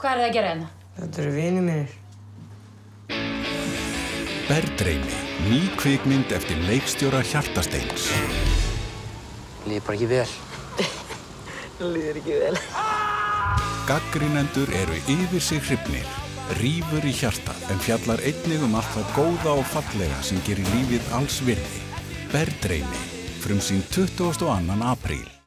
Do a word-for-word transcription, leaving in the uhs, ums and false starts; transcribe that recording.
Hvað er það að gera hérna? Þetta eru vinir mínir. Bergdreymi, ný kvikmynd eftir leikstjóra Hjartasteins. Líður bara ekki vel. Líður ekki vel. Gagnrýnendur eru yfir sig hrifnir. Rífur í hjarta en fjallar einnig um allt það góða og fallega sem gerir lífið alls virði. Bergdreymi, frumsýnd tuttugasta og annan apríl.